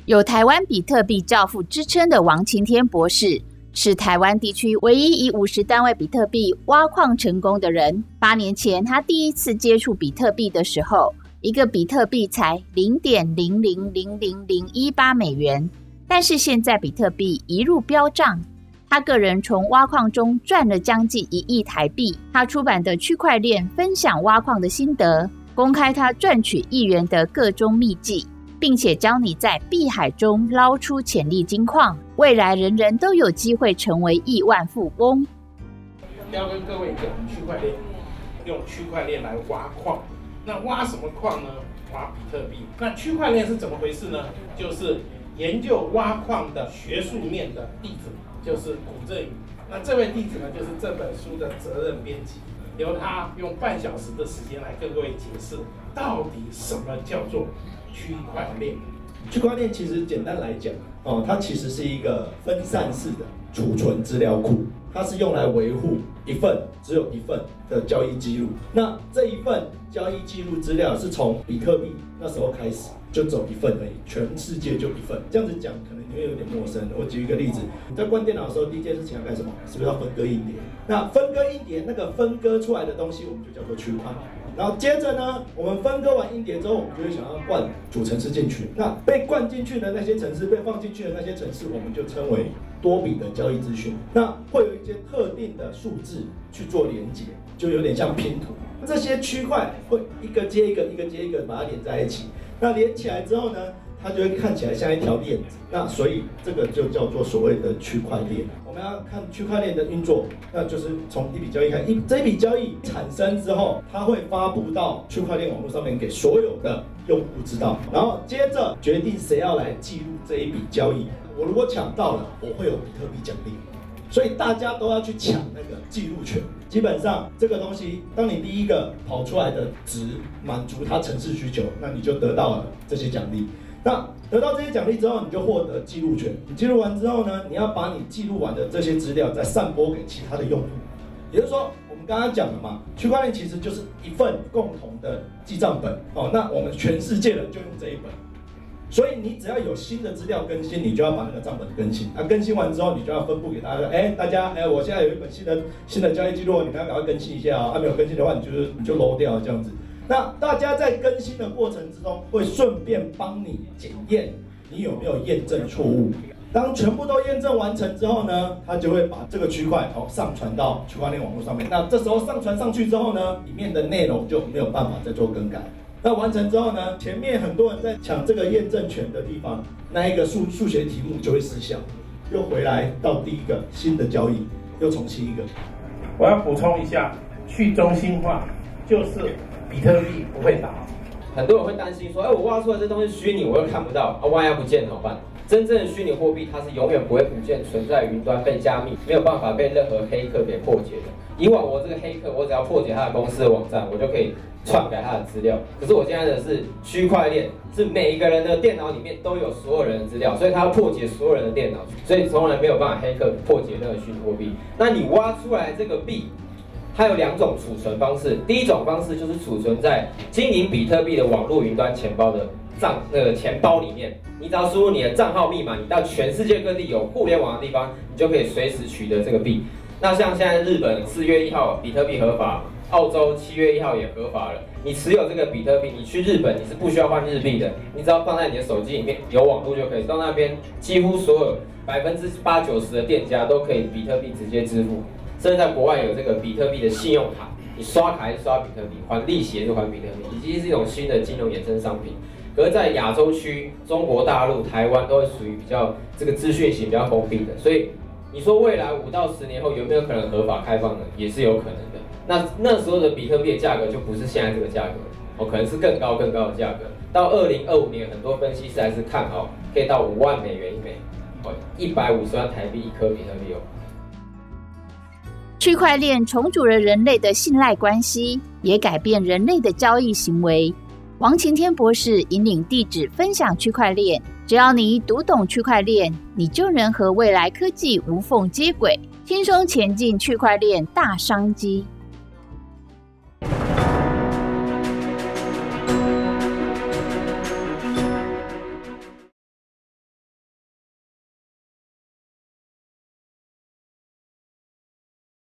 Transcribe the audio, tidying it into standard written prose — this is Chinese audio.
有台湾比特币教父之称的王晴天博士，是台湾地区唯一以50单位比特币挖矿成功的人。8年前，他第一次接触比特币的时候，一个比特币才0.0000018美元，但是现在比特币一路飙涨。他个人从挖矿中赚了将近1亿台币。他出版的区块链分享挖矿的心得，公开他赚取1元的各种秘技，并且教你在币海中捞出潜力金矿，未来人人都有机会成为亿万富翁。 要跟各位讲区块链，用区块链来挖矿。那挖什么矿呢？挖比特币。那区块链是怎么回事呢？就是研究挖矿的学术面的弟子，就是古振宇。那这位弟子呢，就是这本书的责任编辑，由他用半小时的时间来跟各位解释，到底什么叫做区块链。 区块链其实简单来讲，它其实是一个分散式的储存资料库，它是用来维护只有一份的交易记录。那这一份交易记录资料是从比特币那时候开始，就走一份而已，全世界就一份。这样子讲可能你会有点陌生。我举一个例子，你在关电脑的时候，第一件事情要干什么？是不是要分割硬碟？那分割硬碟那个分割出来的东西，我们就叫做区块。然后接着呢，我们分割完硬碟之后，我们就会想要灌主程式进去。那被灌进去的那些程式，被放进去的那些程式，我们就称为多笔的交易资讯。那会有一些特定的数字去做连接，就有点像拼图。这些区块会一个接一个，一个接一个把它连在一起。那连起来之后呢，它就会看起来像一条链子。那所以这个就叫做所谓的区块链。我们要看区块链的运作，那就是从一笔交易开始，这笔交易产生之后，它会发布到区块链网络上面给所有的用户知道，然后接着决定谁要来记录这一笔交易。我如果抢到了，我会有比特币奖励。所以大家都要去抢那个记录权。基本上这个东西，当你第一个跑出来的值满足它程式需求，那你就得到了这些奖励。那得到这些奖励之后，你就获得记录权。你记录完之后呢，你要把你记录完的这些资料再散播给其他的用户。也就是说，我们刚刚讲了嘛，区块链其实就是一份共同的记账本。那我们全世界人就用这一本。所以你只要有新的资料更新，你就要把那个账本更新。更新完之后，你就要分布给大家。大家，我现在有一本新的交易记录，你们要赶快更新一下哦。没有更新的话，你就 low 掉这样子。那大家在更新的过程之中，会顺便帮你检验你有没有验证错误。当全部都验证完成之后呢，它就会把这个区块上传到区块链网络上面。那这时候上传上去之后呢，里面的内容就没有办法再做更改。那完成之后呢，前面很多人在抢这个验证权的地方，那一个数学题目就会失效，又回来到第一个新的交易，又重新一个。 我要补充一下，去中心化就是比特币不会倒。 很多人会担心说，我挖出来这东西虚拟，我又看不到，万一不见怎么办？真正的虚拟货币，它是永远不会不见，存在云端被加密，没有办法被任何黑客给破解的。以往我这个黑客，我只要破解他的公司的网站，我就可以篡改他的资料。可是我现在的是区块链，是每一个人的电脑里面都有所有人的资料，所以他要破解所有人的电脑，所以从来没有办法黑客破解那个虚拟货币。那你挖出来这个币，它有2种储存方式。第一种方式就是储存在经营比特币的网络云端钱包的钱包里面，你只要输入你的账号密码，你到全世界各地有互联网的地方，你就可以随时取得这个币。那像现在日本4月1号比特币合法，澳洲7月1号也合法了。你持有这个比特币，你去日本你是不需要换日币的，你只要放在你的手机里面有网络就可以。到那边几乎所有80%-90%的店家都可以比特币直接支付，甚至在国外有这个比特币的信用卡，你刷卡还是刷比特币，还利息也是还比特币，以及是一种新的金融衍生商品。可是，在亚洲区、中国大陆、台湾都会属于比较这个资讯型比较封闭的，所以你说未来5到10年后有没有可能合法开放呢？也是有可能的。那时候的比特币的价格就不是现在这个价格可能是更高的价格。到2025年，很多分析师还是看好可以到5万美元一枚，150万台币一颗比特币区块链重组了人类的信赖关系，也改变人类的交易行为。王晴天博士引领弟子分享区块链，只要你读懂区块链，你就能和未来科技无缝接轨，轻松前进区块链大商机。